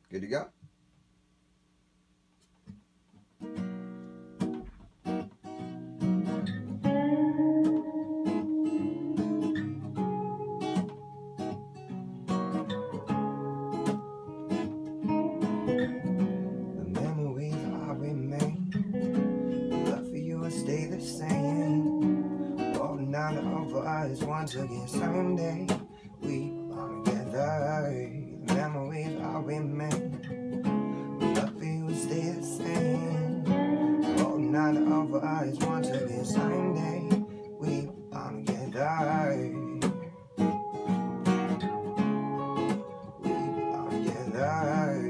Good to go? The memories are remain. Love for you will stay the same. Holding on over us once again someday. We belong together. The memories all remain. Love for you will stay the same. Holding on over us once again someday. We belong together. We belong together.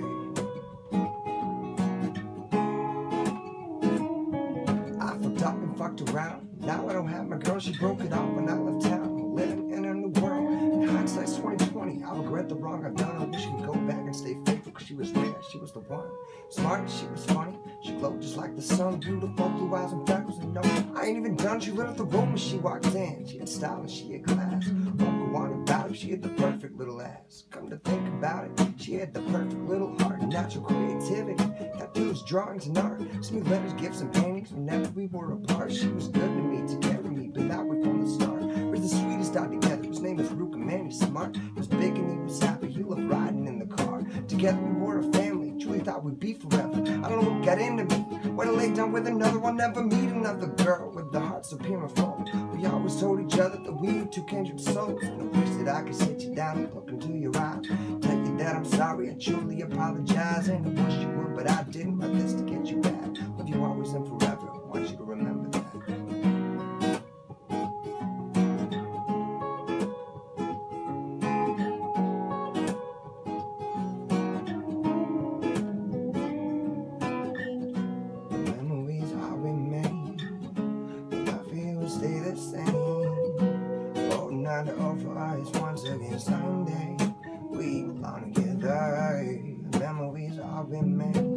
I fucked up and fucked around. Now I don't have my girl, she broke it off when I left town. Living in a new world. In hindsight's 2020. I regret the wrong I've done. I wish I could go back and stay faithful, cause she was rare, she was the one. Smart, she was funny. She glowed just like the sun. Beautiful blue eyes and freckles, and no, I ain't even done. She lit up the room when she walked in. She had style and she had class. Won't go on about it, she had the perfect little ass. Come to think about it, she had the perfect little heart. Natural creativity, tattoos, drawings, and art. Send me letters, gifts, and paintings whenever we were apart. She was good to me, to carry me, but now we're from the start. We're the sweetest out together. His name is Ruka, man, he's smart. He was big and he was happy, he loved riding in the car. Together we were a family, truly thought we'd be forever. I don't know what got into me, when I lay down with another, I'll never meet another girl with the heart so pure and full. We always told each other that we were two kindred souls, and I wish that I could sit you down and look into your eyes, tell you that I'm sorry, I truly apologize, and I wish you would, but I didn't. My best to get you back, love you always and forever, I want you to remember that. Stay the same. Holding on to over us once again someday. We belong together. Memories all remain.